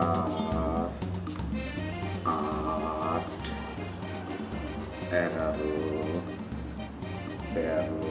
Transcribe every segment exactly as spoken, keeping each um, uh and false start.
সাত আট এগারো তেরো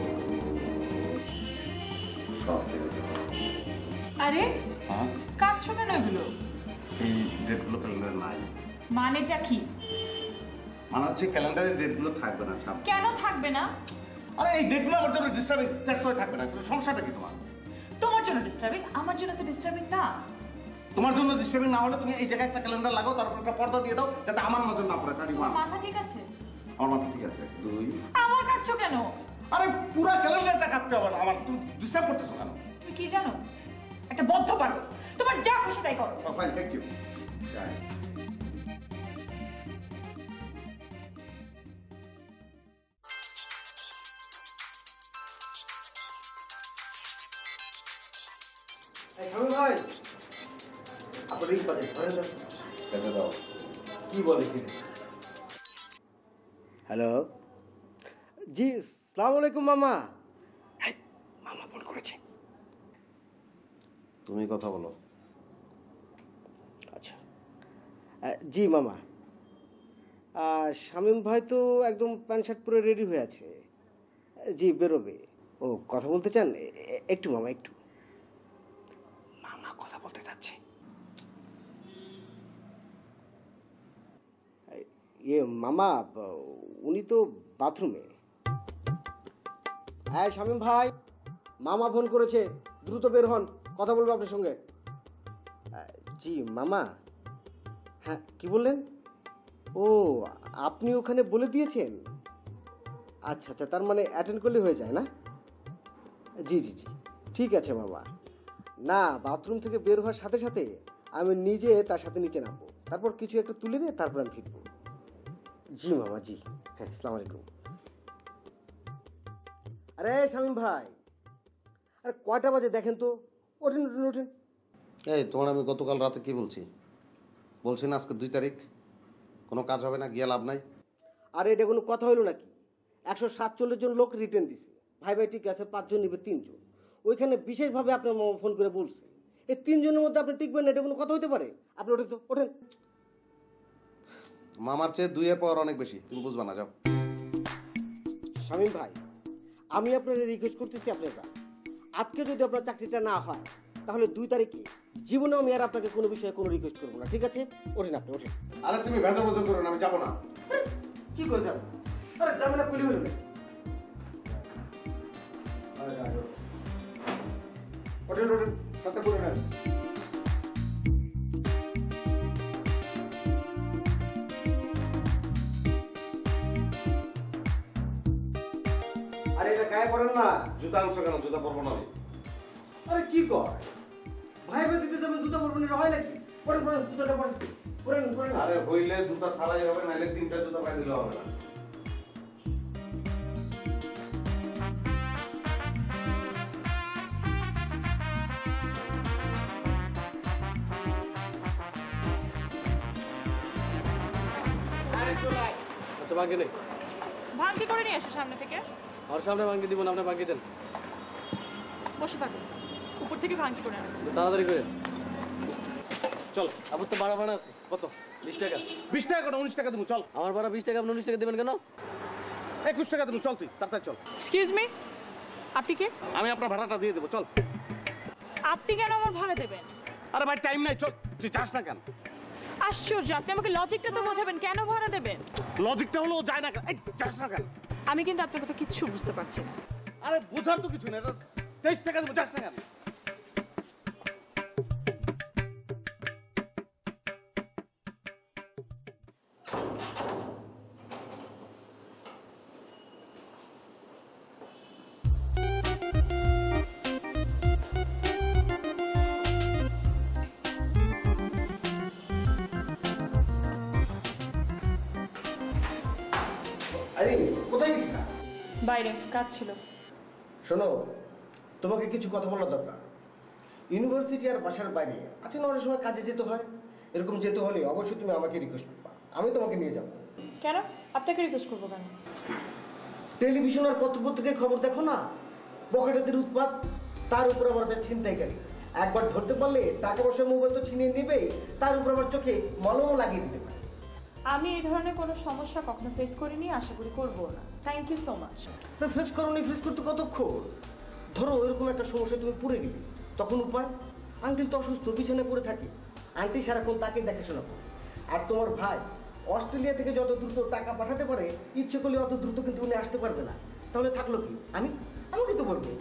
সতেরো। আরে কাটছো কেন এগুলো? এই ডেটগুলো ক্যালেন্ডারে নাই। মানেটা কি? মানে হচ্ছে ক্যালেন্ডারের ডেটগুলো থাকবে না। কেন থাকবে না? আরে এই ডেটগুলো আমার জন্য ডিস্টার্বিং, দ্যাটস ওয়াই থাকবে না। সমস্যাটা কি তোমার? তোমার জন্য ডিস্টার্বিং, আমার জন্য তো ডিস্টার্বিং না। তোমার জন্য ডিস্টার্বিং না হলে তুমি এই জায়গায় একটা ক্যালেন্ডার লাগাও, তার উপর একটা পর্দা দিয়ে দাও যাতে আমার নজর না পড়ে। Thirty one. মাথা ঠিক আছে? আমার মাথা ঠিক আছে। দুই। আমার কাটছো কেন? আরে পুরো ক্যালেন্ডারটা কাটতে হবে আমার। তুমি ডিস্টার্ব করতেছো কেন? তুমি কি জানো? একটা বদ্ধ পাগল। তোমার যা খুশি তাই করো। Fine, thank you. যাই। ভাই আপনি কি বলে? হ্যালো, জি সালাম আলাইকুম মামা। মামা ফোন করেছে। তুমি কথা বলো। আচ্ছা জি মামা, শামীম ভাই তো একদম প্যান্ট শার্ট পরে রেডি হয়ে আছে। জি বেরোবে। ও কথা বলতে চান? একটু মামা একটু। মামা কথা বলতে চাচ্ছে। ইয়ে মামা উনি তো বাথরুমে। হ্যাঁ শামীম ভাই, মামা ফোন করেছে, দ্রুত বের হন, কথা বলবো আপনার সঙ্গে। জি মামা। হ্যাঁ কি বললেন? ও আপনি ওখানে বলে দিয়েছেন? আচ্ছা আচ্ছা, তার মানে অ্যাটেন্ড করলে হয়ে যায় না? জি জি জি ঠিক আছে মামা। না বাথরুম থেকে বের হওয়ার সাথে সাথে আমি নিজে তার সাথে নিচে নামবো, তারপর কিছু একটা তুলে দিয়ে তারপর আমি ফিরবো। জি মামা জি। হ্যাঁ আসসালামু আলাইকুম। আরে শামীম ভাই, আরে কয়টা বাজে দেখেন তো, ওঠেন ওঠেন ওঠেন। এই তোমার আমি গতকাল রাতে কি বলছি? বলছি না আজকে দুই তারিখ, কোনো কাজ হবে না, গিয়ে লাভ নাই। আর এটা কোনো কথা হইলো নাকি? একশো সাতচল্লিশ জন লোক রিটার্ন দিছে, ভাই ভাই ঠিক আছে, পাঁচজন নিবে তিনজন। ওইখানে বিশেষভাবে আপনার মামা ফোন করে বলছে এই তিনজনের মধ্যে আপনি টিকবেন না, এটা কোনো কথা হইতে পারে? আপনি ওঠেন তো, ওঠেন। মামার চেয়ে দুইয়ের পাওয়ার অনেক বেশি, তুমি বুঝবা না, যাও। শামীম ভাই, আমি আপনার রিকোয়েস্ট করতেছি, আপনার আজকে যদি আপনার চাকরিটা না হয় তাহলে দুই তারিখে জীবনে আমি আর আপনাকে কোনো বিষয়ে কোনো রিকোয়েস্ট করবো না, ঠিক আছে? ওঠেন আপনি, ওঠেন। আরে তুমি ভেজা ভেজা করো না, আমি যাবো না। কি করে যাবেন? আরে যাবেন না কইলে হলো না। ওঠেন ওঠেন, সাথে করে নেন। আরে এটা গায়ে পড়েন না। জুতা আনছো কেন? জুতা পরবো না আমি। আরে কি কর ভাই ভাই দিতে যাবেন, জুতা পরবেন, এটা হয় নাকি? পরেন পরেন, জুতাটা পরেন পরেন পরেন। আরে হইলে জুতা ছাড়াই হবে, নাইলে তিনটা জুতা পাই দিলে হবে না। আচ্ছা ভাঙ্গি নেই, ভাঙতি করে নিয়ে এসো সামনে থেকে। আমার সামনে ভাঙ্গি দিব না, আপনি ভাঙ্গি দেন। বসে থাকো, উপর থেকে ভাঙতি করে আনছি। তাড়াতাড়ি করে চল। আবার তো ভাড়া ভাড়া আছে। কত? বিশ টাকা। বিশ টাকা করে উনিশ টাকা দেবো, চল। আমার ভাড়া বিশ টাকা, আপনি উনিশ টাকা দেবেন কেন? একুশ টাকা দেবো, চল তুই তাড়াতাড়ি চল। এক্সকিউজ মি, আপনি কে? আমি আপনার ভাড়াটা দিয়ে দেবো, চল। আপনি কেন আমার ভাড়া দেবেন? আরে ভাই টাইম নাই, চল। তুই যাস না কেন? আশ্চর্য, আপনি আমাকে লজিকটা তো বোঝাবেন, কেন ভাড়া দেবেন? লজিকটা হলো ও যায় না কেন? এই যাস না কেন? আমি কিন্তু আপনার কথা কিচ্ছু বুঝতে পারছি না। আরে বোঝার তো কিছু নেই, তেইশ টাকা দেবো, যাস না কেন? আরে কোথায় গেছিলা? বাইরে কাজ ছিল। শোনো, তোমাকে কিছু কথা বলার দরকার। ইউনিভার্সিটি আর বাসার বাইরে আছে না, অনেক সময় কাজে যেতে হয়। এরকম যেতে হলে অবশ্যই তুমি আমাকে রিকোয়েস্ট করবা, আমি তোমাকে নিয়ে যাবো। কেন আপনাকে রিকোয়েস্ট করবো কেন? টেলিভিশন আর পত্রপত্রিকায় খবর দেখো না, পকেটাদের উৎপাত, তার উপর আবার ছিনতাইকারী। একবার ধরতে পারলে টাকা পয়সা মোবাইল তো ছিনিয়ে নেবেই, তার উপর আবার চোখে মলমও লাগিয়ে দিতে পারে। আমি এই ধরনের কোনো সমস্যা কখনো ফেস করিনি, আশা করি করবো না। Thank you so much. Face করো নি, ফেস করতে কতক্ষণ? ধরো এরকম একটা সমস্যায় তুমি পড়ে গেলে, তখন উপায়? আঙ্কেল তো অসুস্থ, বিছানায় পড়ে থাকে, আন্টি সারাক্ষণ তাকে দেখাশোনা করে। আর তোমার ভাই অস্ট্রেলিয়া থেকে যত দ্রুত টাকা পাঠাতে পারে, ইচ্ছে করলে অত দ্রুত কিন্তু উনি আসতে পারবে না। তাহলে থাকলো কি? আমি আমাকে তো বলবো।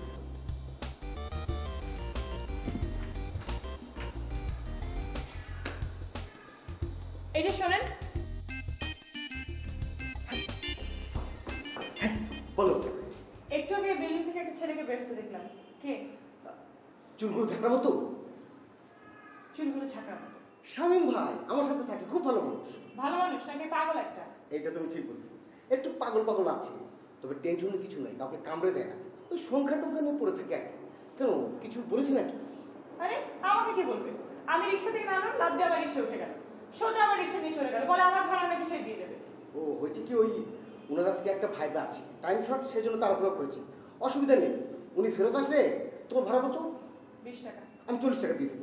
এই যে শোনেন, বলো। একটু আগে বিল্ডিং থেকে একটা ছেলেকে বের হতে দেখলাম। কে? চুলগুলো থাকার মতো? চুলগুলো ছাকার মতো। শামীম ভাই আমার সাথে থাকে, খুব ভালো মানুষ। ভালো মানুষ নাকি পাগল একটা? এইটা তুমি ঠিক বলছো, একটু পাগল পাগল আছে, তবে টেনশনের কিছু নাই, কাউকে কামড়ে দেয় না, ওই সংখ্যা টংখ্যা নিয়ে পড়ে থাকে আর কি। কেন, কিছু বলেছি নাকি? আরে আমাকে কি বলবে? আমি রিক্সা থেকে নামলাম, লাফ দিয়ে আবার রিক্সা উঠে গেল, সোজা আমার রিক্সা নিয়ে চলে গেল, বলে আমার ভাড়া নাকি সে দিয়ে দেবে। ও হয়েছে কি, ওই ওনার আজকে একটা ফায়দা আছে, টাইম শর্ট, সেই জন্য তাড়াহুড়ো করেছি। অসুবিধা নেই, উনি ফেরত আসলে তোমার ভাড়া কত? বিশ টাকা। আমি চল্লিশ টাকা দিয়ে দেবো।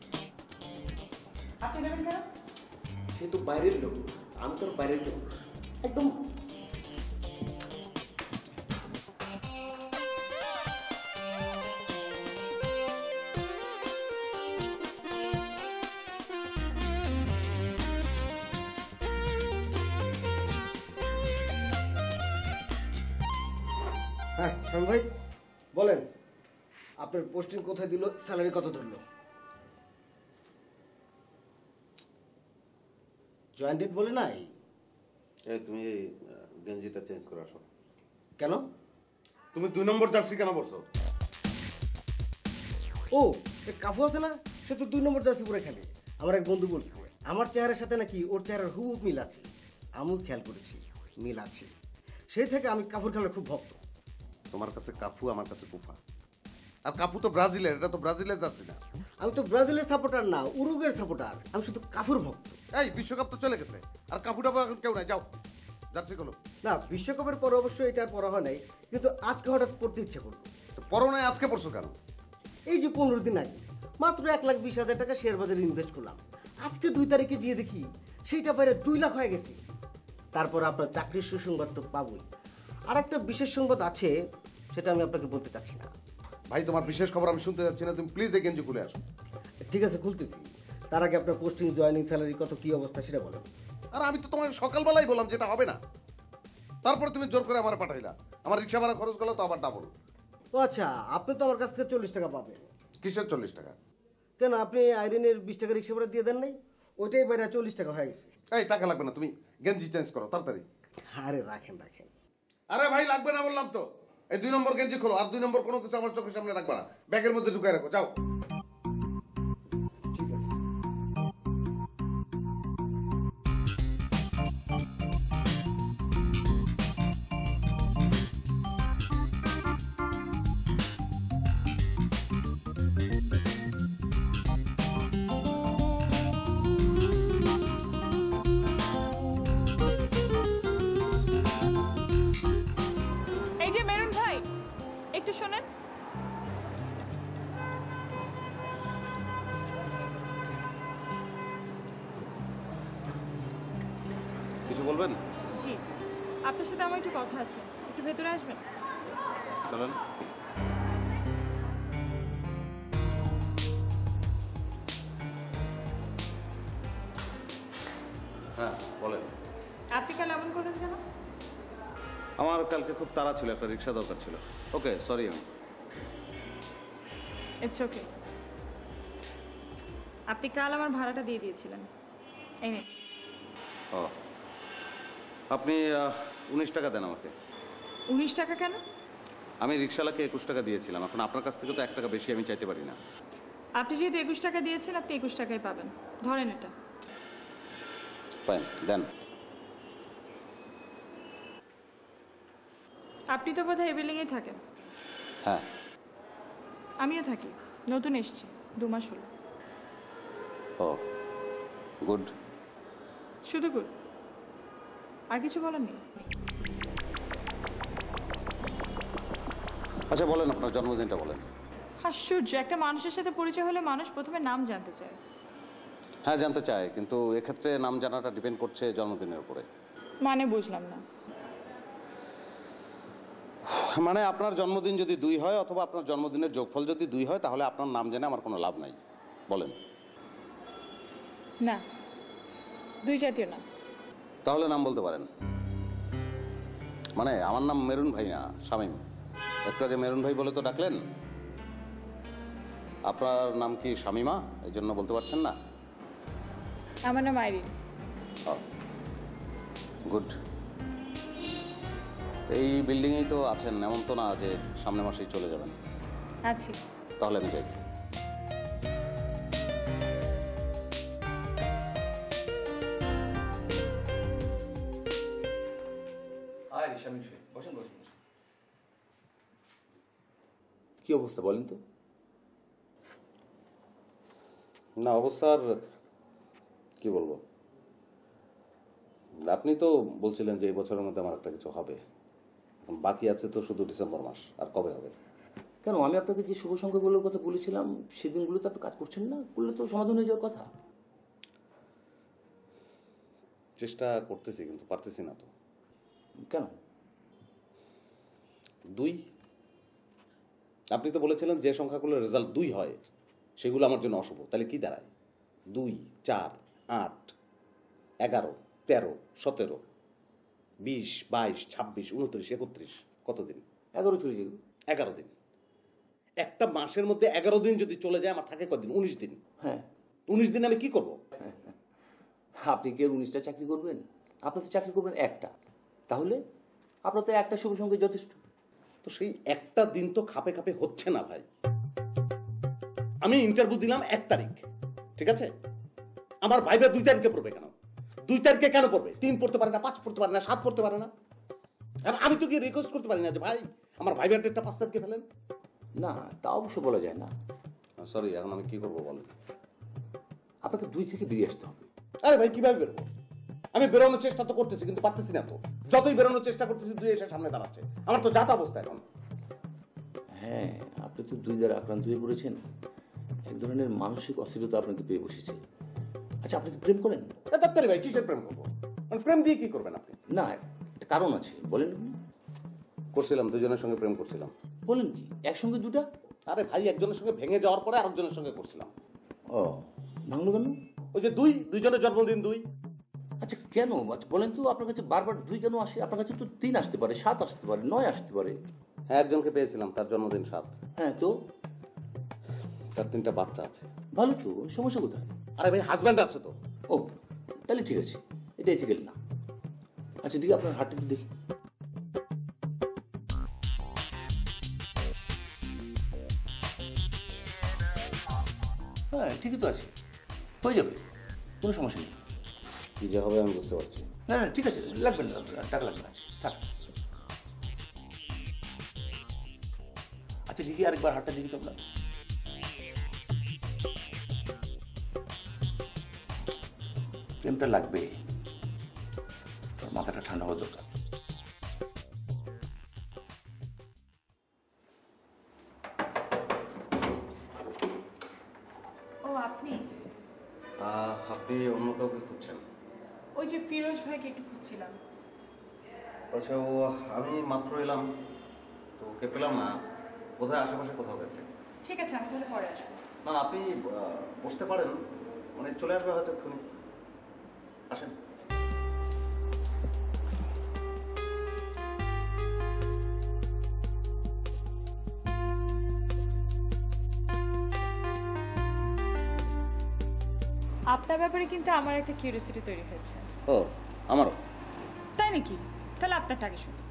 আপনি দেবেন কেন? সে তো বাইরের লোক, আমি তো আর বাইরের লোক একদম। হ্যাঁ শ্যাম ভাই বলেন, আপনার পোস্টিং কোথায় দিল, স্যালারি কত ধরলো? জয়েন্ট ডেট বলে নাই? এই তুমি এই গেঞ্জিটা চেঞ্জ করে আসো। কেন? তুমি দুই নম্বর জার্সি কেন পরছো? ও এ কাফু আছে না, সে তো দুই নম্বর জার্সি পরে খেলে। আমার এক বন্ধু বলছে আমার চেহারার সাথে নাকি ওর চেহারার হুবহু মিল আছে। আমিও খেয়াল করেছি মিল আছে, সেই থেকে আমি কাফুর খেলার খুব ভক্ত। তোমার কাছে কাফু, আমার কাছে কুফা। আর কাফু তো ব্রাজিলের, এটা তো ব্রাজিলের জার্সি না। আমি তো ব্রাজিলের সাপোর্টার না, উরুগের সাপোর্টার, আমি শুধু কাফুর ভক্ত। এই বিশ্বকাপ তো চলে গেছে, আর কাফুটা এখন কেউ নাই, যাও জার্সি গুলো। না বিশ্বকাপের পর অবশ্যই এটা আর পড়া হয় নাই, কিন্তু আজকে হঠাৎ পড়তে ইচ্ছে করলো। তো পরো নাই, আজকে পড়ছো কেন? এই যে পনেরো দিন আগে মাত্র এক লাখ বিশ হাজার টাকা শেয়ার বাজারে ইনভেস্ট করলাম, আজকে দুই তারিখে গিয়ে দেখি সেইটা বাইরে দুই লাখ হয়ে গেছে। তারপর আপনার চাকরির সুসংবাদ তো পাবই, আর একটা বিশেষ সংবাদ আছে, সেটা আমি আপনাকে বলতে চাচ্ছি না। ভাই তোমার বিশেষ খবর আমি শুনতে যাচ্ছি না, তুমি প্লিজ এই গেঞ্জি খুলে আসো। ঠিক আছে খুলতেছি, তার আগে আপনার পোস্টিং, জয়েনিং, স্যালারি কত, কি অবস্থা সেটা বলেন। আর আমি তো তোমার সকালবেলাই বললাম যেটা হবে না, তারপরে তুমি জোর করে আমার পাঠাইলা। আমার রিক্সা ভাড়া খরচ গেল তো আবার ডাবল। ও আচ্ছা, আপনি তো আমার কাছ থেকে চল্লিশ টাকা পাবেন। কিসের চল্লিশ টাকা? কেন, আপনি আইরিনের বিশ টাকা রিক্সা ভাড়া দিয়ে দেন নাই? ওইটাই বাইরে চল্লিশ টাকা হয়ে গেছে। এই টাকা লাগবে না, তুমি গেঞ্জি চেঞ্জ করো তাড়াতাড়ি। আরে রাখেন রাখেন। আরে ভাই লাগবে না বললাম তো। এই দুই নম্বর গেঞ্জি খোলো, আর দুই নম্বর কোনো কিছু আমার চোখের সামনে রাখবে না, ব্যাগের মধ্যে ঢুকাই রাখো, যাও। ঠিক আছে। এই যে মেরুন ভাই, একটু শোনেন। কিছু বলবেন? জি, আপনার সাথে আমার একটু কথা আছে, একটু ভেতরে আসবেন। চলেন। হ্যাঁ বলেন। আপনি কাল এমন করলেন কেন? আমার কালকে খুব তাড়া ছিল, একটা রিক্সা দরকার ছিল। Okay sorry. আমি ইটস ওকে। আপনি কাল আমার ভাড়াটা দিয়ে দিয়েছিলেন, এই নিন। ও আপনি উনিশ টাকা দেন আমাকে। উনিশ টাকা কেন? আমি রিক্সাওয়ালাকে একুশ টাকা দিয়েছিলাম, এখন আপনার কাছ থেকে তো এক টাকা বেশি আমি চাইতে পারি না। আপনি যেহেতু একুশ টাকা দিয়েছেন, আপনি একুশ টাকাই পাবেন, ধরেন এটা। ফাইন দেন। আপনি তো বোধহয় এই বিল্ডিংয়েই থাকেন। হ্যাঁ আমিও থাকি, নতুন এসেছি, দু মাস হলো। ও গুড। শুধু গুড, আর কিছু বলার নেই। আচ্ছা বলেন, আপনার জন্মদিনটা বলেন। আশ্চর্য, একটা মানুষের সাথে পরিচয় হলে মানুষ প্রথমে নাম জানতে চায়। হ্যাঁ জানতে চাই, কিন্তু এক্ষেত্রে নাম জানাটা ডিপেন্ড করছে জন্মদিনের উপরে। মানে বুঝলাম না। মানে আপনার জন্মদিন যদি দুই হয় অথবা আপনার জন্মদিনের যোগফল যদি দুই হয়, তাহলে আপনার নাম জেনে আমার কোনো লাভ নাই। বলেন। না, দুই জাতীয় না। তাহলে নাম বলতে পারেন। মানে আমার নাম মেরুন ভাই না, শামীম। একটু আগে মেরুন ভাই বলে তো ডাকলেন। আপনার নাম কি শামীমা, এই জন্য বলতে পারছেন না? আমার নাম আইরিন। গুড। এই বিল্ডিংয়েই তো আছেন, এমন তো না যে সামনের মাসেই চলে যাবেন। আছি। তাহলে আমি যাই। আয় শামীম সাহেব, বসেন বসেন বসেন। কি অবস্থা বলেন তো? না, অবস্থার কি বলবো, আপনি তো বলছিলেন যে এই বছরের মধ্যে আমার একটা কিছু হবে। এখন বাকি আছে তো শুধু ডিসেম্বর মাস, আর কবে হবে? কেন, আমি আপনাকে যে শুভ সংখ্যাগুলোর কথা বলেছিলাম সেদিনগুলোতে আপনি কাজ করছেন না? করলে তো সমাধান হয়ে যাওয়ার কথা। চেষ্টা করতেছি, কিন্তু পারতেছি না তো। কেন? দুই, আপনি তো বলেছিলেন যে সংখ্যাগুলোর রেজাল্ট দুই হয় সেগুলো আমার জন্য অশুভ। তাহলে কি দাঁড়ায়? দুই, চার, আট, এগারো, তেরো, সতেরো, বিশ, বাইশ, ছাব্বিশ, উনত্রিশ, একত্রিশ, কতদিন? এগারো চলে যাবে। এগারো দিন। একটা মাসের মধ্যে এগারো দিন যদি চলে যায়, আমার থাকে কদিন? উনিশ দিন। হ্যাঁ, উনিশ দিন আমি কি করব? আপনি কি আর উনিশটা চাকরি করবেন? আপনি তো চাকরি করবেন একটা। তাহলে আপনার তো একটা শুভ সংখ্যা যথেষ্ট। তো সেই একটা দিন তো খাপে খাপে হচ্ছে না ভাই। আমি ইন্টারভিউ দিলাম এক তারিখ, ঠিক আছে? আমার ভাইবা দুই তারিখে পড়বে কেন? দুই তারিখে কেন পড়বে? তিন পড়তে পারে না, পাঁচ পড়তে পারে না, সাত পড়তে পারে না। আর আমি তো গিয়ে রিকোয়েস্ট করতে পারি না যে ভাই আমার ভাইবার ডেটটা পাঁচ তারিখে ফেলেন। না, তা অবশ্য বলা যায় না। সরি, এখন আমি কি করবো বলেন? আপনাকে দুই থেকে বেরিয়ে আসতে হবে। আরে ভাই কিভাবে বেরোবো? আমি বেরোনোর চেষ্টা তো করতেছি, কিন্তু পারতেছি না তো। যতই বেরোনোর চেষ্টা করতেছি, দুই এসে সামনে দাঁড়াচ্ছে। আমার তো যাতা অবস্থা এখন। হ্যাঁ, আপনি তো দুই দ্বারা আক্রান্ত হয়ে পড়েছেন। এক ধরনের মানসিক অস্থিরতা আপনাকে পেয়ে বসেছে। আচ্ছা, আপনি কি প্রেম করেন? ডাক্তারি ভাই কিসের প্রেম করবো? মানে প্রেম দিয়ে কি করবেন আপনি? না, একটা কারণ আছে, বলেন। করছিলাম, দুজনের সঙ্গে প্রেম করছিলাম। বলেন কি, একসঙ্গে দুটা? আরে ভাই, একজনের সঙ্গে ভেঙে যাওয়ার পরে আরেকজনের সঙ্গে করছিলাম। ও, ভাঙলো কেন? ওই যে দুই, দুইজনের জন্মদিন দুই। আচ্ছা কেন? আচ্ছা বলেন তো, আপনার কাছে বারবার দুই কেন আসে? আপনার কাছে তো তিন আসতে পারে, সাত আসতে পারে, নয় আসতে পারে। হ্যাঁ, একজনকে পেয়েছিলাম, তার জন্মদিন সাত। হ্যাঁ, তো তার তিনটা বাচ্চা আছে। ভালো তো, সমস্যা কোথায়? আরে ভাই, হাজব্যান্ড আছে তো। ও, তাহলে ঠিক আছে, এটা এথিক্যাল না। আচ্ছা দেখি আপনার হাতটা একটু দেখি। হ্যাঁ, ঠিকই তো আছে, হয়ে যাবে, কোনো সমস্যা নেই। কি যে হবে আমি বুঝতে পারছি। না না, ঠিক আছে, লাগবে না, টাকা লাগবে না, থাক। আচ্ছা দেখি, আরেকবার হাতটা দেখি তো আপনার। প্রেমটা লাগবে, তোর মাথাটা ঠান্ডা হওয়া দরকার। ও আপনি? আপনি অন্য কাউকে খুঁজছেন? ওই যে ফিরোজ ভাইকে একটু খুঁজছিলাম। আচ্ছা, ও আমি মাত্র এলাম তো, ওকে পেলাম না। বোধহয় আশেপাশে কোথাও গেছে। ঠিক আছে, আমি তাহলে পরে আসবো। না, আপনি আহ, বসতে পারেন, মানে চলে আসবে হয়তো এক্ষুনি। আসেন। আপনার ব্যাপারে কিন্তু আমার একটা কিউরিওসিটি তৈরি হয়েছে। ও, আমারও। তাই নাকি? তাহলে আপনারটা আগে শুনুন।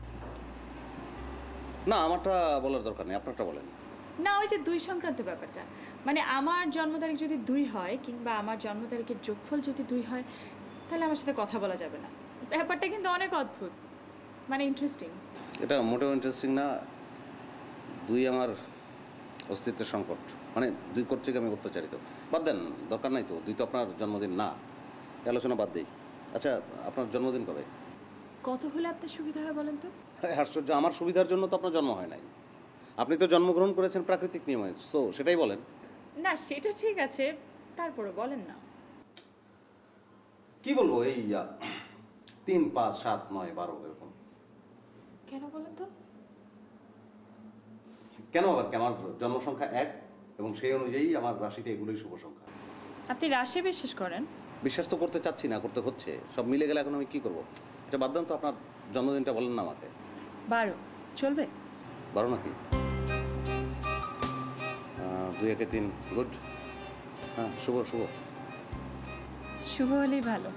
না, আমারটা বলার দরকার নেই, আপনারটা বলেন। না, ওই যে দুই সংক্রান্ত ব্যাপারটা, মানে আমার জন্ম তারিখ যদি দুই হয় কিংবা আমার জন্ম তারিখের যোগফল যদি দুই হয়, তাহলে আমার সাথে কথা বলা যাবে না। ব্যাপারটা কিন্তু অনেক অদ্ভুত, মানে ইন্টারেস্টিং। এটা মোটেও ইন্টারেস্টিং না। দুই আমার অস্তিত্বের সংকট, মানে দুই কর্তৃক আমি অত্যাচারিত। বাদ দেন, দরকার নাই তো। দুই তো আপনার জন্মদিন না, এই আলোচনা বাদ দেই। আচ্ছা, আপনার জন্মদিন কবে? কত হলে আপনার সুবিধা হয় বলেন তো? আরে আশ্চর্য, আমার সুবিধার জন্য তো আপনার জন্ম হয় নাই। আপনি তো জন্মগ্রহণ করেছেন প্রাকৃতিক নিয়মে, সো সেটাই বলেন। না সেটা ঠিক আছে, তারপরে বলেন না। কি বলবো, এই আহ, তিন পাঁচ সাত নয় বারো এরকম। কেন বলেন তো? কেন আবার কি, আমার জন্ম সংখ্যা এক এবং সেই অনুযায়ী আমার রাশিতে এগুলোই শুভ সংখ্যা। আপনি রাশি বিশ্বাস করেন? বিশ্বাস তো করতে চাচ্ছি না, করতে হচ্ছে। সব মিলে গেলে এখন আমি কি করবো? আচ্ছা বাদ দেন তো, আপনার জন্মদিনটা বলেন না আমাকে। বারো চলবে? বারো নাকি? আহ, দুই একে তিন, গুড। হ্যাঁ শুভ শুভ। শুভ হলেই ভালো।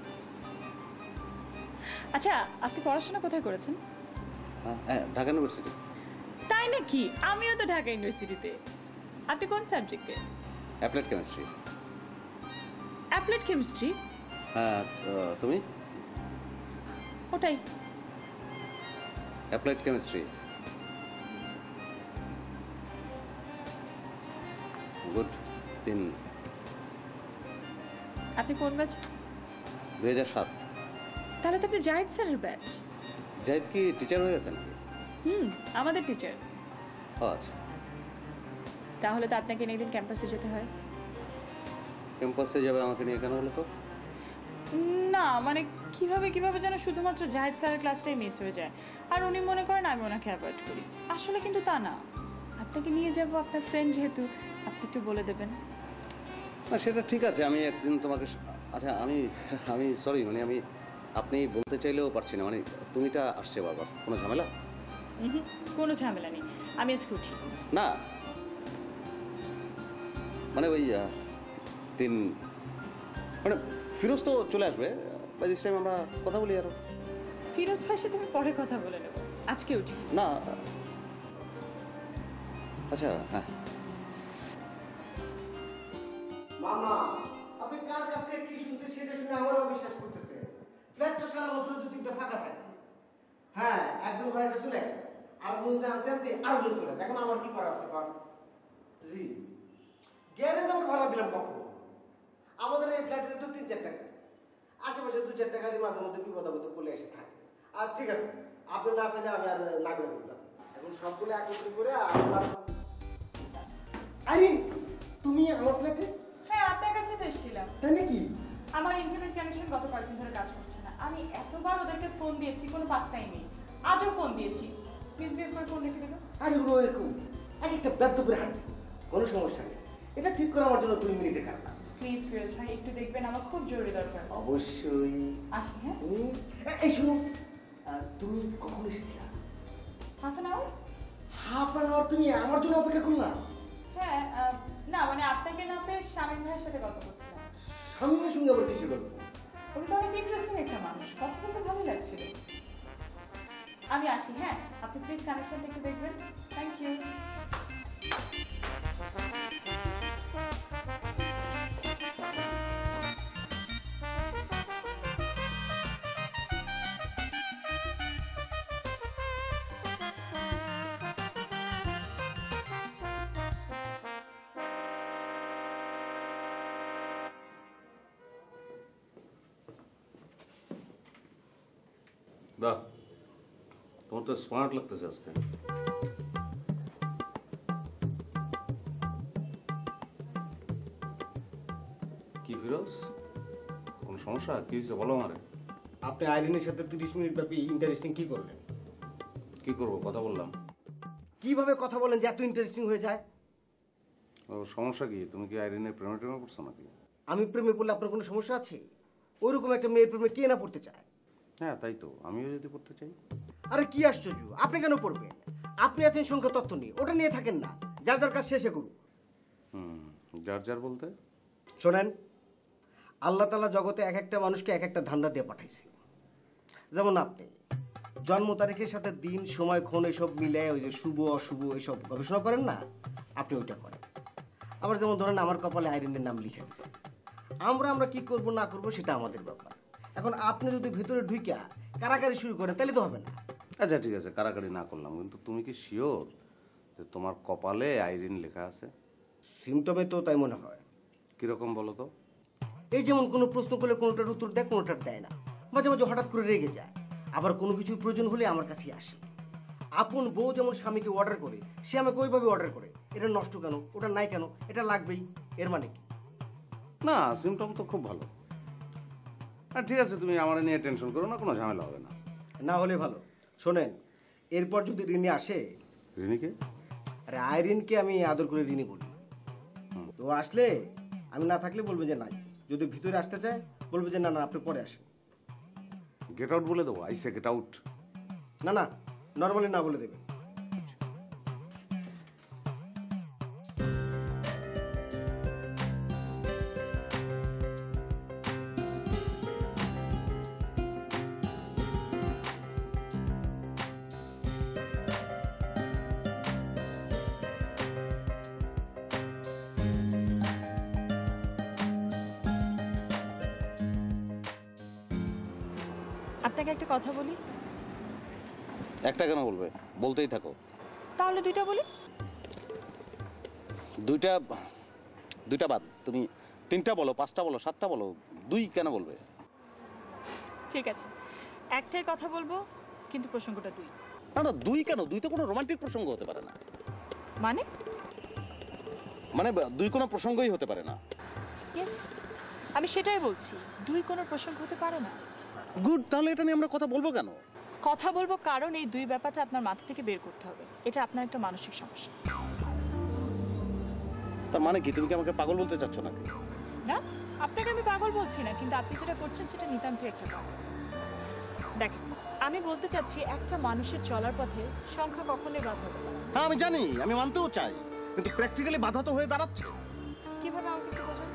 আচ্ছা আপনি পড়াশোনা কোথায় করেছেন? হ্যাঁ হ্যাঁ, ঢাকা ইউনিভার্সিটি। তাই নাকি? আমিও তো ঢাকা ইউনিভার্সিটিতে। আপনি কোন সাবজেক্টে? Applied chemistry. Applied chemistry? হ্যাঁ আহ, তুমি? ওটাই। Applied chemistry, good. তিন। আপনি কোন ব্যাচ? দুই হাজার সাত। তাহলে তো আপনি জাহিদ স্যারের ব্যাচ। জাহিদ কি টিচার হয়ে গেছে নাকি? হুম, আমাদের টিচার। ও আচ্ছা। তাহলে তো আপনাকে একদিন ক্যাম্পাসে যেতে হয়। ক্যাম্পাসে যাবে আমাকে নিয়ে, কেন বলো তো? না মানে কিভাবে কিভাবে যেন শুধুমাত্র জাহিদ স্যারের ক্লাসটাই মিস হয়ে যায়, আর উনি মনে করেন আমি ওনাকে অ্যাভয়েড করি। আসলে কিন্তু তা না। আপনাকে নিয়ে যাব, আপনার ফ্রেন্ড যেহেতু, আপনি একটু বলে দেবেন। না সেটা ঠিক আছে, আমি একদিন তোমাকে, আচ্ছা আমি আমি সরি, মানে আমি আপনি বলতে চাইলেও পারছি না, মানে তুমিটা আসছে বারবার। কোনো ঝামেলা? হুম, কোনো ঝামেলা নেই, আমি আজকে উঠি। না মানে ওই আহ, তিন, মানে ফিরোজ তো চলে আসবে, বাই দিস টাইম আমরা কথা বলি আরো। ফিরোজ ভাইয়ের সাথে আমি পরে কথা বলে নেব, আজকে উঠি। না আচ্ছা হ্যাঁ। মামা, আপনি কার কাছ থেকে কি শুনতে সেটা শুনে আমারও বিশ্বাস করতেছে। ফ্ল্যাট তো সারা বছর দু তিনটা ফাঁকা থাকে। হ্যাঁ, একজন ঘরে চলে গেল, আর বলতে আনতে আনতে আরো জন চলে। এখন আমার কি করা আছে কর? জি, গ্যারেজ আমার ভাড়া দিলাম কখন? আমাদের এই ফ্ল্যাটের তো তিন চার টাকা, আশেপাশে দু চার টাকারই মাঝে মধ্যে বিপদ আপদ পড়ে এসে থাকে। আর ঠিক আছে, আপনি না চাইলে আমি আর লাগলে দিতাম। এখন সবগুলো একত্রিত করে আপনার। আরে তুমি আমার ফ্ল্যাটে? হ্যাঁ, আপনার কাছে তো এসেছিলাম। তাই নাকি? আমার ইন্টারনেট কানেকশন গত কয়েকদিন ধরে কাজ করছে না। আমি এতবার ওদেরকে ফোন দিয়েছি, কোনো পাত্তাই নেই। আজও ফোন দিয়েছি। প্লিজ বের করে ফোন রেখে দেবে। আরে ওগুলো এরকম এক একটা ব্যাদ্য করে হাঁটবে, কোনো সমস্যা নেই। এটা ঠিক করে আমার জন্য দুই মিনিটে কাটলাম। প্লিজ ফিরোজ ভাই একটু দেখবেন, আমার খুব জরুরি দরকার। অবশ্যই। আসি হ্যাঁ? হুম, এ- এই শোনো, আহ, তুমি কখন এসেছিলা? Half an hour? Half an hour তুমি আমার জন্য অপেক্ষা করলাম? হ্যাঁ, আহ, না মানে আপনাকে না পেয়ে শামীম ভাইয়ের সাথে কথা বলছিলাম। স্বামীর সঙ্গে আবার কিছু গল্প? উনি তো অনেক ইন্টারেস্টিং একটা মানুষ, কথা বলতে ভালোই লাগছিল। আমি আসি হ্যাঁ, আপনি প্লিজ কানেকশনটা একটু দেখবেন। Thank you. বাহ, তোমার তো স্মার্ট লাগতেছে আজকে। কি ফিরোজ, কোন সমস্যা? কি হয়েছে বলো আমারে। আপনি আইরিনের সাথে তিরিশ মিনিট ব্যাপী ইন্টারেস্টিং কি করলেন? কি করবো, কথা বললাম। কিভাবে কথা বলেন যে এত ইন্টারেস্টিং হয়ে যায়? ও সমস্যা কি? তুমি কি আইরিনের প্রেমে টেমে পড়ছো নাকি? আমি প্রেমে পড়লে আপনার কোনো সমস্যা আছে? ওইরকম একটা মেয়ের প্রেমে কে না পড়তে চায়? হ্যাঁ তাই তো, আমিও যদি পড়তে চাই। আরে কি আশ্চর্য, আপনি কেন পড়বেন? আপনি আছেন সংখ্যা তত্ত্ব নিয়ে, ওটা নিয়ে থাকেন না। যার যার কাজ শেষে করুন। হুম, যার যার বলতে? শোনেন, আল্লাহ তাআলা জগতে এক একটা মানুষকে এক একটা ধান্দা দিয়ে পাঠাইছে। যেমন আপনি জন্ম তারিখের সাথে দিন সময় ক্ষণ এসব মিলে ওই যে শুভ অশুভ এসব গবেষণা করেন না, আপনি ওইটা করেন। আবার যেমন ধরেন আমার কপালে আইরিনের নাম লিখে দিছে, আমরা আমরা কি করব না করব সেটা আমাদের ব্যাপার। এখন আপনি যদি ভিতরে ঢুইকা কারাকারি শুরু করেন তাহলে তো হবে না। আচ্ছা ঠিক আছে, কারাকারি না করলাম, কিন্তু তুমি কি শিওর যে তোমার কপালে আইরিন লেখা আছে? সিমটমে তো তাই মনে হয়। কিরকম বলো তো? এই যেমন কোনো প্রশ্ন করলে কোনোটার উত্তর দেয়, কোনোটার দেয় না, মাঝে মাঝে হঠাৎ করে রেগে যায়, আবার কোনো কিছু প্রয়োজন হলে আমার কাছে আসে। আপন বউ যেমন স্বামীকে অর্ডার করে, সে আমাকে ওইভাবে অর্ডার করে, এটা নষ্ট কেন, ওটা নাই কেন, এটা লাগবেই, এর মানে কি? না, সিমটম তো খুব ভালো। আর ঠিক আছে, তুমি আমার নিয়ে টেনশন করো না, কোনো ঝামেলা হবে না। না হলে ভালো। শোনেন, এরপর যদি রিনি আসে, রিনিকে? আরে আইরিনকে আমি আদর করে রিনি বলি, তো আসলে আমি না থাকলে বলবে যে নাই, যদি ভিতরে আসতে চায় বলবে যে না না আপনি পরে আসেন। গেট আউট বলে দেবো, আইসে গেট আউট। না না, নর্মালি না বলে দেবে। আপনাকে একটা কথা বলি। একটা কেন বলবে, বলতেই থাকো। তাহলে দুইটা বলি। দুইটা দুইটা বাদ, তুমি তিনটা বলো, পাঁচটা বলো, সাতটা বলো, দুই কেন বলবে? ঠিক আছে, একটাই কথা বলবো, কিন্তু প্রসঙ্গটা দুই। না না, দুই কেন? দুই তো কোনো রোমান্টিক প্রসঙ্গ হতে পারে না। মানে? মানে দুই কোনো প্রসঙ্গই হতে পারে না। ইয়েস, আমি সেটাই বলছি, দুই কোনো প্রসঙ্গ হতে পারে না। গুড, তাহলে এটা নিয়ে আমরা কথা বলবো কেন? কথা বলবো কারণ এই দুই ব্যাপারটা আপনার মাথা থেকে বের করতে হবে। এটা আপনার একটা মানসিক সমস্যা। তার মানে কি, তুমি কি আমাকে পাগল বলতে চাচ্ছ নাকি? না, আপনাকে আমি পাগল বলছি না, কিন্তু আপনি যেটা করছেন সেটা নিতান্তই একটা পাগল। দেখেন, আমি বলতে চাচ্ছি একটা মানুষের চলার পথে সংখ্যা কখনোই বাধা হতে পারে না। হ্যাঁ আমি জানি, আমি মানতেও চাই, কিন্তু প্র্যাকটিক্যালি বাধা তো হয়ে দাঁড়াচ্ছে। কিভাবে আমাকে একটু বোঝান।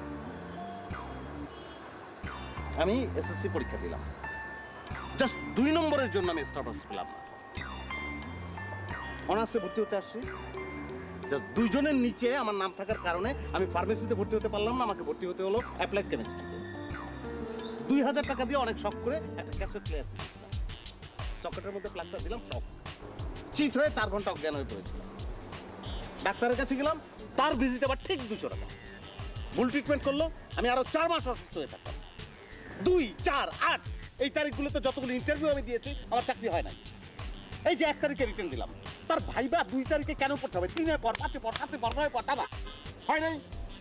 আমি এসএসসি পরীক্ষা দিলাম, জাস্ট দুই নম্বরের জন্য আমি স্ট্যাটাস পেলাম না। অনার্সে ভর্তি হতে আসছি, জাস্ট দুইজনের নিচে আমার নাম থাকার কারণে আমি ফার্মেসিতে ভর্তি হতে পারলাম না, আমাকে ভর্তি হতে হলো অ্যাপ্লাইড কেমিস্ট্রিতে। দুই হাজার টাকা দিয়ে অনেক শখ করে একটা ক্যাসেট প্লেয়ার কিনেছিলাম, সকেটের মধ্যে প্লাগটা দিলাম, সব চিত হয়ে চার ঘন্টা অজ্ঞান হয়ে পড়েছিলাম। ডাক্তারের কাছে গেলাম, তার ভিজিট আবার ঠিক দুশো টাকা। ভুল ট্রিটমেন্ট করলো, আমি আরো চার মাস অসুস্থ হয়ে থাকতাম। দুই, চার, আট এই তারিখগুলোতে যতগুলো ইন্টারভিউ আমি দিয়েছি, আমার চাকরি হয় নাই। এই যে এক তারিখে রিটার্ন দিলাম, তার ভাইবা দুই তারিখে কেন পড়তে হবে? তিনে পর, পাঁচে পর, সাতে পর, নয় পর, টাকা হয় নাই।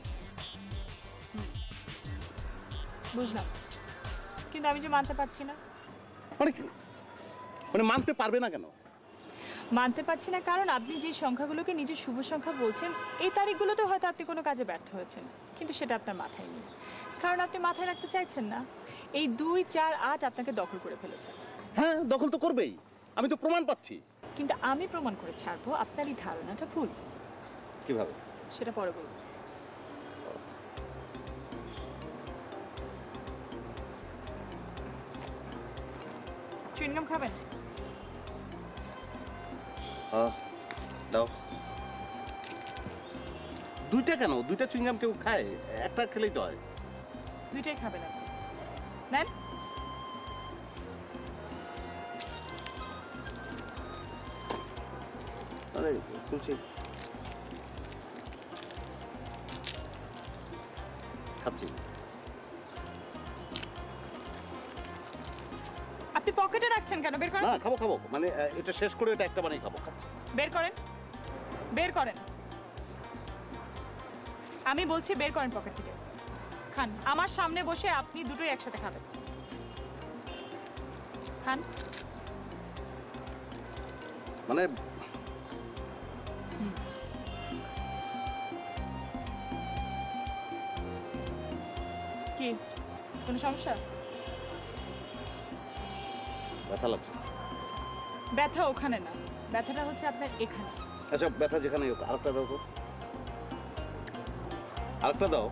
বুঝলাম, কিন্তু আমি যে মানতে পারছি না। মানে কি- মানে মানতে পারবে না কেন? মানতে পারছি না কারণ আপনি যে সংখ্যাগুলোকে নিজের শুভ সংখ্যা বলছেন, এই তারিখগুলোতে হয়তো আপনি কোনো কাজে ব্যর্থ হয়েছেন, কিন্তু সেটা আপনার মাথায় নেই, কারণ আপনি মাথায় রাখতে চাইছেন না। এই দুই, চার, আট আপনাকে দখল করে ফেলেছে। হ্যাঁ, দখল তো করবেই, আমি তো প্রমাণ পাচ্ছি। কিন্তু আমি প্রমাণ করে ছাড়বো আপনার এই ধারণাটা ভুল। কিভাবে? সেটা পরে বলবো। চুইংগাম খাবেন? দাও। দুইটা কেন? দুইটা চুইংগাম কেউ খায়? একটা খেলেই তো হয়। দুইটাই খাবেন আপনি? নেন। আরে খুলছি, খাচ্ছি। আপনি পকেটে রাখছেন কেন? বের করেন। না, খাবো খাবো, মানে আহ, এটা শেষ করে এটা একটা বানিয়ে খাবো। খাচ্ছি। বের করেন, বের করেন। আমি বলছি বের করেন পকেট থেকে। খান, আমার সামনে বসে আপনি দুটোই একসাথে খাবেন। খান। মানে কি কোনো সমস্যা? ব্যথা লাগছে। ব্যথা ওখানে না, ব্যথাটা হচ্ছে আপনার এখানে। আচ্ছা, ব্যথা যেখানে হোক, আরেকটা দাও তো, আরেকটা দাও।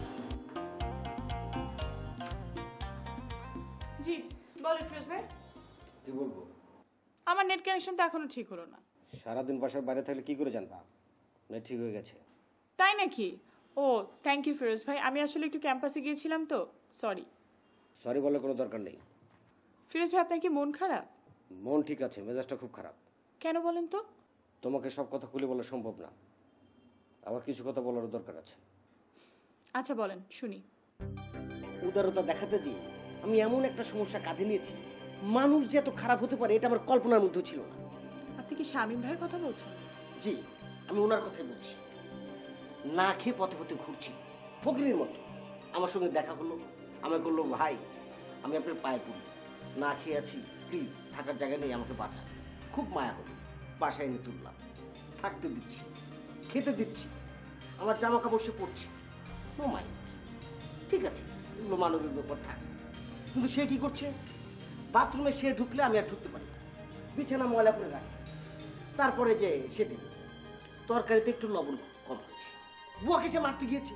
জি বলেন ফিরোজ ভাই। কি বলবো? আমার নেট কানেকশন তো এখনো ঠিক হলো না। সারাদিন বাসার বাইরে থাকলে কি করে জানবা নেট ঠিক হয়ে গেছে? তাই নাকি? ও থ্যাংক ইউ ফিরোজ ভাই, আমি আসলে একটু ক্যাম্পাসে গিয়েছিলাম তো, সরি। সরি বলার কোনো দরকার নেই। ফিরোজ ভাই, আপনার কি মন খারাপ? মন ঠিক আছে, মেজাজটা খুব খারাপ। কেন বলেন তো? তোমাকে সব কথা খুলে বলা সম্ভব না, আমার কিছু কথা বলার দরকার আছে। আচ্ছা বলেন, শুনি। উদারতা দেখাতে দিয়ে আমি এমন একটা সমস্যা কাঁধে নিয়েছি, মানুষ যে এত খারাপ হতে পারে এটা আমার কল্পনার মধ্যে ছিল না। আপনি কি শামীম ভাইয়ের কথা বলছেন? জি, আমি ওনার কথাই বলছি। না খেয়ে পথে পথে ঘুরছি ফকিরের মতো। আমার সঙ্গে দেখা হলো, আমাকে বললো ভাই আমি আপনার পায়ে পড়ি, না খেয়ে আছি, প্লিজ থাকার জায়গা নেই, আমাকে বাঁচান। খুব মায়া হলো, বাসায় এনে তুললাম, থাকতে দিচ্ছি, খেতে দিচ্ছি, আমার জামা কাপড় সে পড়ছি। নো মাই, ঠিক আছে, এগুলো মানবিক ব্যাপার থাক। কিন্তু সে কি করছে, বাথরুমে সে ঢুকলে আমি আর ঢুকতে পারি না, বিছানা ময়লা করে রাখে। তারপরে যে সে দেবে তরকারিতে একটু লবণ কম হচ্ছে, বুয়াকে সে মারতে গিয়েছে।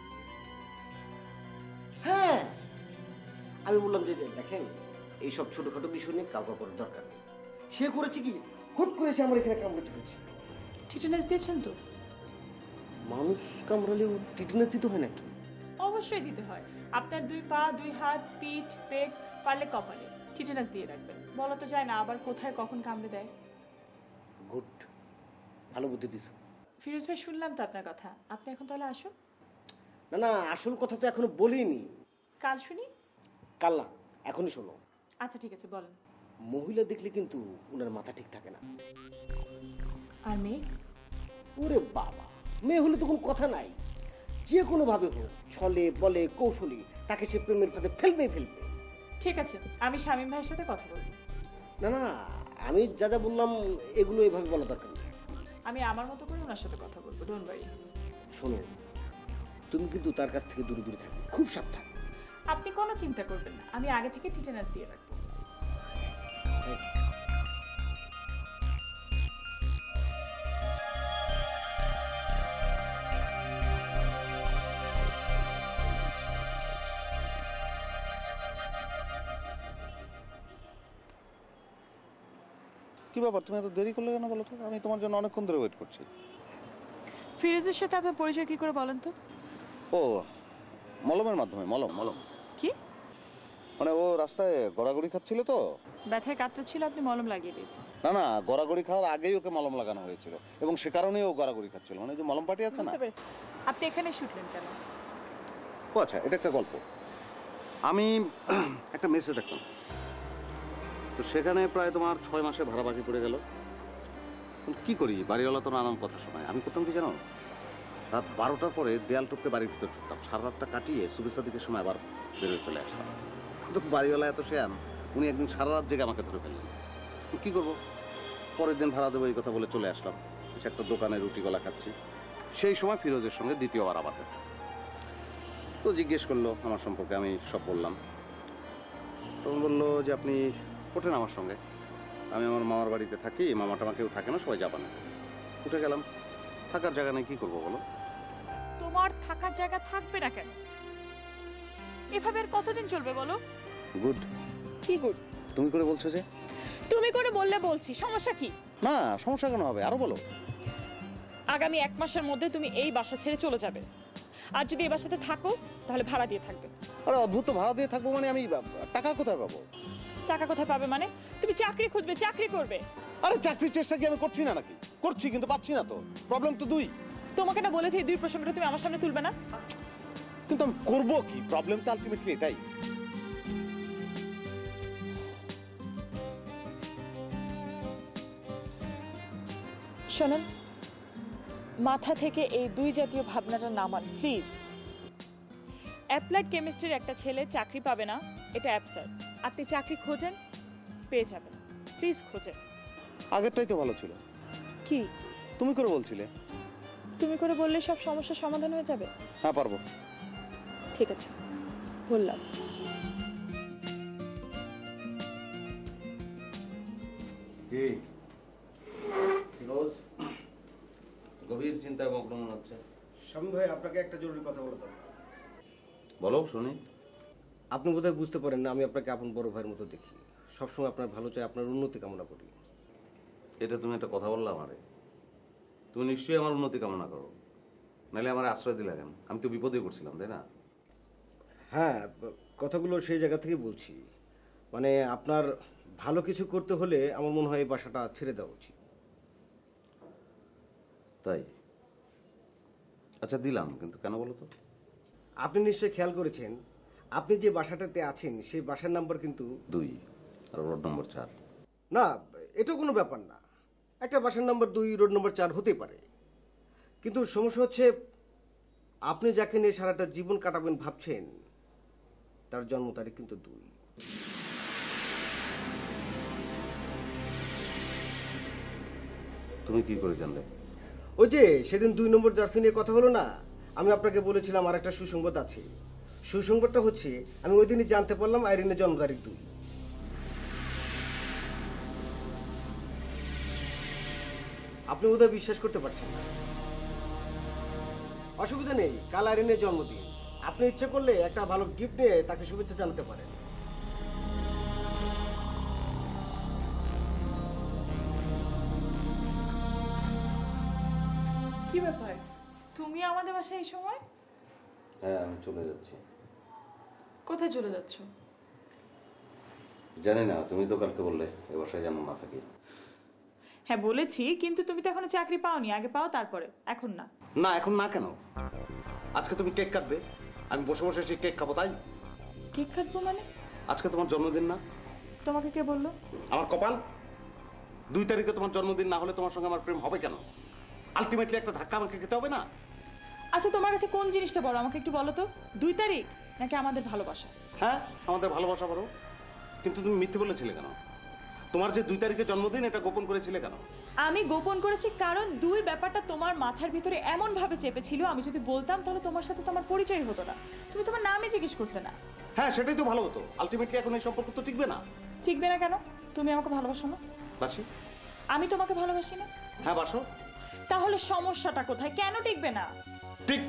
হ্যাঁ, আমি বললাম যে দেখেন এইসব ছোটখাটো বিষয় নিয়ে কাউকে করার দরকার নেই। সে করেছে কি, হুট করে সে আমার এখানে কামড়ে ধরেছে। টিটেনাস দিয়েছেন তো? মানুষ কামড়ালেও টিটেনাস দিতে হয় নাকি? অবশ্যই দিতে হয়। আপনার দুই পা, দুই হাত, পিঠ, পেট, পারলে কপালে টিটেনাস দিয়ে রাখবেন। বলা তো যায় না আবার কোথায় কখন কামড়ে দেয়। গুড, ভালো বুদ্ধি দিস। ফিরোজ ভাই, শুনলাম তো আপনার কথা, আপনি এখন তাহলে আসুন। না না, আসল কথা তো এখনো বলিনি। কাল শুনি। কাল না, এখনই শোনো। আচ্ছা ঠিক আছে, বলেন। মহিলা দেখলে কিন্তু ওনার মাথা ঠিক থাকে না। আর মেয়ে? ওরে বাবা, মেয়ে হলে তো কোনো কথা নাই, যে কোনো ভাবে হোক, ছলে বলে কৌশলী, তাকে সে প্রেমের ফাঁদে ফেলবে ফেলবে। ঠিক আছে, আমি শামীম ভাইয়ের সাথে কথা বলবো। না না, আমি যা যা বললাম এগুলো এভাবে বলা দরকার নেই। আমি আমার মতো করে ওনার সাথে কথা বলবো, ডোন্ট ওয়ারি। শোনো, তুমি কিন্তু তার কাছ থেকে দূরে দূরে থাকবে, খুব সাবধান। আপনি কোনো চিন্তা করবেন না, আমি আগে থেকে টিটেনাস দিয়ে রাখবো। কি ব্যাপার, তুমি এত দেরি করলে কেন বলো তো? আমি তোমার জন্য অনেকক্ষণ ধরে ওয়েট করছি। ফিরোজের সাথে আপনার পরিচয় কি করে বলেন তো? ও, মলমের মাধ্যমে। মলম মলম কি? মানে ও রাস্তায় গড়াগড়ি খাচ্ছিল তো। ব্যথায় কাটছিল, আপনি মলম লাগিয়ে দিয়েছেন? না না, গড়াগড়ি খাওয়ার আগেই ওকে মলম লাগানো হয়েছিল এবং সে কারণেই ও গড়াগড়ি খাচ্ছিল। মানে যে মলম পাটি আছে না। বুঝতে পেরেছি। আপনি এখানে শুটলেন কেন? ও আচ্ছা, এটা একটা গল্প। আমি একটা মেসে দেখতাম, তো সেখানে প্রায় তোমার ছয় মাসে ভাড়া বাকি পড়ে গেল। কি করি, বাড়িওয়ালা তো নানান কথা শোনায়। আমি করতাম কি জানো, রাত বারোটার পরে দেয়াল টপকে বাড়ির ভিতর ঢুকতাম, সারা রাতটা কাটিয়ে সুবিসা দিকের সময় আবার বেরোয় চলে আসতাম। কিন্তু বাড়িওয়ালা এত শেয়ান, উনি একদিন সারা রাত জেগে আমাকে ধরে ফেললেন। কি করব, পরের দিন ভাড়া দেবো এই কথা বলে চলে আসলাম। সে একটা দোকানে রুটি গলা খাচ্ছি, সেই সময় ফিরোজের সঙ্গে দ্বিতীয়বার আবার দেখা। তো জিজ্ঞেস করলো আমার সম্পর্কে, আমি সব বললাম। তখন বললো যে আপনি ওঠেন আমার সঙ্গে, আমি আমার মামার বাড়িতে থাকি, মামা টামা কেউ থাকে না, সবাই জাপানে। উঠে গেলাম, থাকার জায়গা নেই, কি করবো বলো? তোমার থাকার জায়গা থাকবে না কেন? এভাবে আর কতদিন চলবে বলো? গুড। কি গুড? তুমি করে বলছো যে? তুমি করে বললে বলছি, সমস্যা কি? না, সমস্যা কেন হবে, আরো বলো। আগামী এক মাসের মধ্যে তুমি এই বাসা ছেড়ে চলে যাবে। আর যদি এই বাসাতে থাকো তাহলে ভাড়া দিয়ে থাকবে। আরে অদ্ভুত, ভাড়া দিয়ে থাকবো মানে? আমি টাকা কোথায় পাবো? টাকা কোথায় পাবে মানে? তুমি চাকরি খুঁজবে, চাকরি করবে। আরে চাকরির চেষ্টা কি আমি করছি না নাকি? করছি, কিন্তু পাচ্ছি না তো। প্রবলেম তো দুই। তোমাকে না বলেছি এই দুই প্রসঙ্গটা তুমি আমার সামনে তুলবে না। কিন্তু আমি করবো কি? প্রবলেম তো আলটিমেটলি এটাই। শোনেন, মাথা থেকে এই দুই জাতীয় ভাবনাটা নামান প্লিজ। অ্যাপ্লাইড কেমিস্ট্রির একটা ছেলে চাকরি পাবে না, এটা অ্যাবসার্ড। আপনি চাকরি খোঁজেন, পেয়ে যাবেন। প্লিজ খোঁজেন। আগেরটাই তো ভালো ছিল। কি তুমি করে বলছিলে? তুমি করে বললে সব সমস্যার সমাধান হয়ে যাবে? হ্যাঁ, পারবো। ঠিক আছে, বললাম। কি ফিরোজ, গভীর চিন্তায় মগ্ন মনে হচ্ছে? স্বামী ভাই, আপনাকে একটা জরুরি কথা বলা দরকার। বলো, শুনি। আপনি বোধহয় বুঝতে পারেন না, আমি আপনাকে আপন বড় ভাইয়ের মতো দেখি, সবসময় আপনার ভালো চাই, আপনার উন্নতি কামনা করি। এটা তুমি একটা কথা বললাম? আরে তুমি নিশ্চয়ই আমার উন্নতি কামনা করো, নাহলে আমার আশ্রয় দিলে কেন? আমি তো বিপদে পড়ছিলাম, তাই না? হ্যাঁ, কথাগুলো সেই জায়গা থেকে বলছি। মানে আপনার ভালো কিছু করতে হলে আমার মনে হয় এই বাসাটা ছেড়ে দেওয়া উচিত। তাই? আচ্ছা, দিলাম, কিন্তু কেন বলো তো? আপনি নিশ্চয়ই খেয়াল করেছেন, আপনি যে বাসাটাতে আছেন সেই বাসার নাম্বার কিন্তু দুই, আর রোড নম্বর চার। না, এটা কোনো ব্যাপার না। একটা বাসার নম্বর দুই, রোড নম্বর চার হতে পারে, কিন্তু সমস্যা হচ্ছে আপনি যাকে নিয়ে সারাটা জীবন কাটাবেন ভাবছেন তার জন্ম তারিখ কিন্তু দুই। তুমি কি করে জানলে? ওই যে সেদিন দুই নম্বর জার্সি নিয়ে কথা হলো না, আমি আপনাকে বলেছিলাম আর একটা সুসংবাদ আছে। সুসংবাদটা হচ্ছে আমি ওই দিনই জানতে পারলাম আইরিনের জন্ম তারিখ দুই। আপনি বোধহয় বিশ্বাস করতে পারছেন না। অসুবিধা নেই, কাল আইরিনের জন্মদিন, আপনি ইচ্ছে করলে একটা ভালো গিফট নিয়ে তাকে শুভেচ্ছা জানাতে পারেন। কি ব্যাপার, তুমি আমাদের বাসায় এই সময়? হ্যাঁ, আমি চলে যাচ্ছি। কোথায় চলে যাচ্ছ? জানি না, তুমি তো কালকে বললে এ বাসায় যেন না থাকি। হ্যাঁ বলেছি, কিন্তু তুমি তো এখনো চাকরি পাওনি, আগে পাও তারপরে, এখন না। না, এখন না কেন? আজকে তুমি কেক কাটবে, আমি বসে বসে সেই কেক খাবো তাই? কেক কাটবো মানে? আজকে তোমার জন্মদিন না? তোমাকে কে বললো? আমার কপাল, দুই তারিখে তোমার জন্মদিন না হলে তোমার সঙ্গে আমার প্রেম হবে কেন? আলটিমেটলি একটা ধাক্কা আমাকে খেতে হবে না? আচ্ছা তোমার কাছে কোন জিনিসটা বড় আমাকে একটু বলো তো, দুই তারিখ নাকি আমাদের ভালোবাসা? হ্যাঁ, আমাদের ভালোবাসা বড়, কিন্তু তুমি মিথ্যে বলেছিলে কেন? তোমার যে দুই তারিখে জন্মদিন এটা গোপন করেছিলে কেন? আমি গোপন করেছি কারণ দুই ব্যাপারটা তোমার মাথার ভিতরে এমন ভাবে চেপেছিল, আমি যদি বলতাম তাহলে তোমার সাথে তোমার পরিচয় হতো না, তুমি তোমার নামই জিজ্ঞেস করতে না। হ্যাঁ, সেটাই তো ভালো হতো। আলটিমেটলি এখন এই সম্পর্ক তো টিকবে না। ঠিকবে না কেন? তুমি আমাকে ভালোবাসো না? বাসি। আমি তোমাকে ভালোবাসি না? হ্যাঁ, বাসো। তাহলে সমস্যাটা কোথায়? কেন টিকবে না? ঠিক।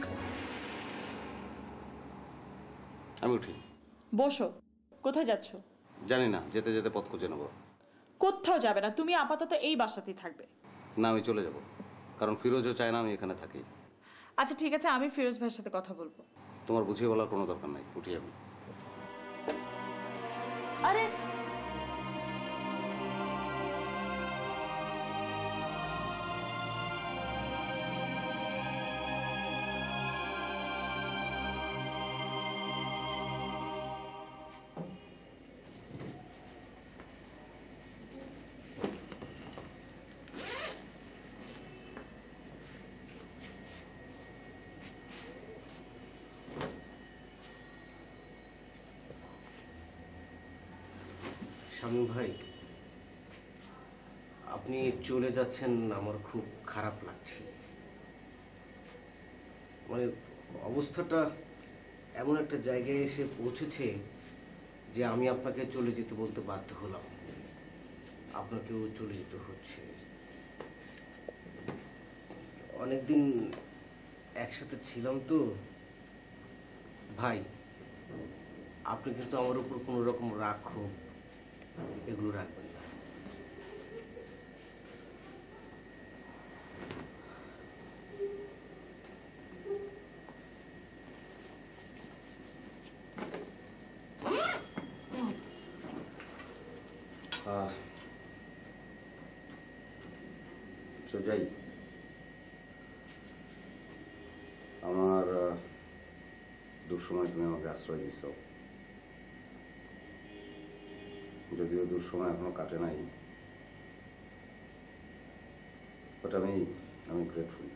আমি উঠি। বসো। কোথায় যাচ্ছ? জানি না, যেতে যেতে পথ খুঁজে নেবো। কোথাও যাবে না, তুমি আপাতত এই বাসাতেই থাকবে। না, আমি চলে যাব, কারণ ফিরোজও চায় না আমি এখানে থাকি। আচ্ছা ঠিক আছে, আমি ফিরোজ ভাইয়ের সাথে কথা বলবো। তোমার বুঝিয়ে বলার কোনো দরকার নাই, উঠি আমি। আরে শামীম ভাই, আপনি চলে যাচ্ছেন আমার খুব খারাপ লাগছে। মানে অবস্থাটা এমন একটা জায়গায় এসে পৌঁছেছে যে আমি আপনাকে চলে যেতে বলতে বাধ্য হলাম, আপনাকেও চলে যেতে হচ্ছে। অনেকদিন একসাথে ছিলাম তো ভাই, আপনি কিন্তু আমার উপর কোনো রকম রাগ ক্ষোভ এগুলো রাখবেন না। তো যাই, আমার দুঃসময় তুমি আমাকে আশ্রয় দিছ, যদিও দুঃসময় এখনো কাটে নাই, বাট আমি আমি গ্রেটফুল।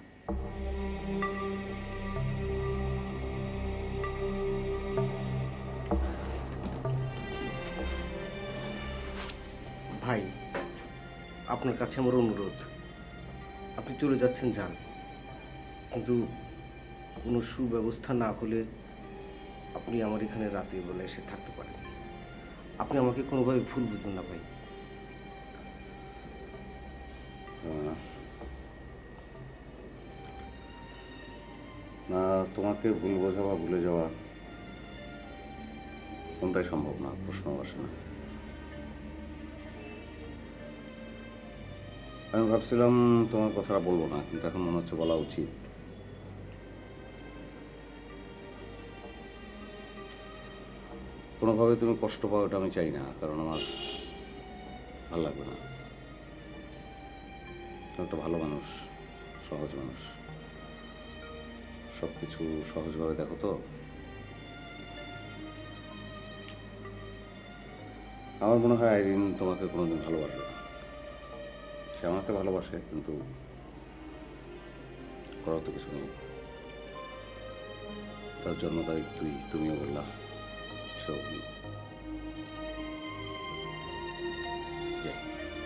ভাই, আপনার কাছে আমার অনুরোধ, আপনি চলে যাচ্ছেন যান, কিন্তু কোনো সুব্যবস্থা না হলে আপনি আমার এখানে রাতে বেলা এসে থাকতে পারেন। আপনি আমাকে কোনোভাবে ভুল বুঝবেন না ভাই। না, তোমাকে ভুল বোঝা বা ভুলে যাওয়া কোনটাই সম্ভব না, প্রশ্ন আসে না। আমি ভাবছিলাম তোমার কথাটা বলবো না, কিন্তু এখন মনে হচ্ছে বলা উচিত। কোনোভাবে তুমি কষ্ট পাও এটা আমি চাই না, কারণ আমার ভালো লাগবে না। তুমি একটা ভালো মানুষ, সহজ মানুষ, সবকিছু সহজভাবে দেখো তো। আমার মনে হয় আইরিন তোমাকে কোনোদিন ভালোবাসবে না। সে আমাকে ভালোবাসে, কিন্তু করার তো কিছু নেই। তার জন্ম তারিখ তুই তুমিও বললা, সেও বলি। যাই।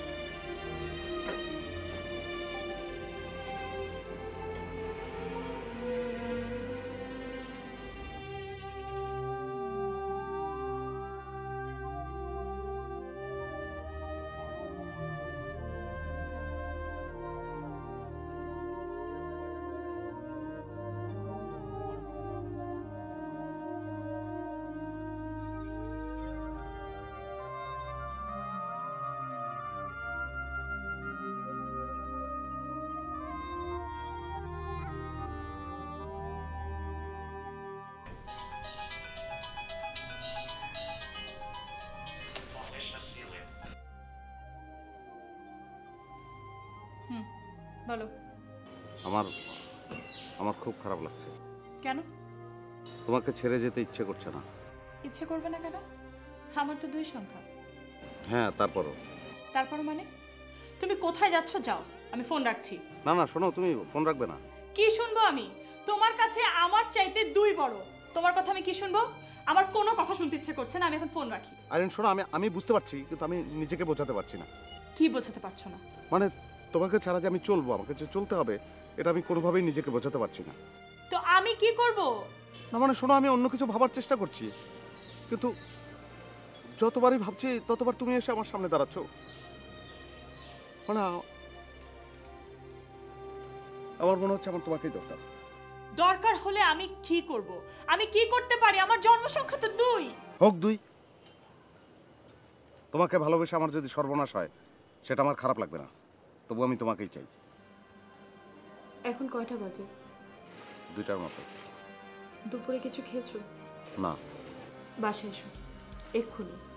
বলো। আমার আমার খুব খারাপ লাগছে। কেন? তোমাকে ছেড়ে যেতে ইচ্ছে করছে না। ইচ্ছে করবে না কেন? আমার তো দুই সংখ্যা। হ্যাঁ, তারপরও। তারপর মানে? তুমি কোথায় যাচ্ছ যাও, আমি ফোন রাখছি। না না, শোনো, তুমি ফোন রাখবে না। কি শুনবো আমি? তোমার কাছে আমার চাইতে দুই বড়, তোমার কথা আমি কি শুনবো? আমার কোনো কথা শুনতে ইচ্ছে করছে না, আমি এখন ফোন রাখি। আরে শোনো, আমি আমি বুঝতে পারছি, কিন্তু আমি নিজেকে বোঝাতে পারছি না। কি বোঝাতে পারছো না? মানে তোমাকে ছাড়া যে আমি চলবো, আমাকে যে চলতে হবে, এটা আমি কোনোভাবেই নিজেকে বোঝাতে পারছি না। তো আমি কি করব? না মানে শোনো, আমি অন্য কিছু ভাবার চেষ্টা করছি, কিন্তু যতবারই ভাবছি ততবার তুমি এসে আমার সামনে দাঁড়াচ্ছ। মানে আমার মনে হচ্ছে আমার তোমাকেই দরকার। দরকার হলে আমি কি করব? আমি কি করতে পারি? আমার জন্ম সংখ্যা তো দুই। হোক দুই। তোমাকে ভালোবেসে আমার যদি সর্বনাশ হয়, সেটা আমার খারাপ লাগবে না, তবু আমি তোমাকেই চাই। এখন কয়টা বাজে? দুইটার মতো। দুপুরে কিছু খেয়েছো? না। বাসায় এসো এক্ষুনি।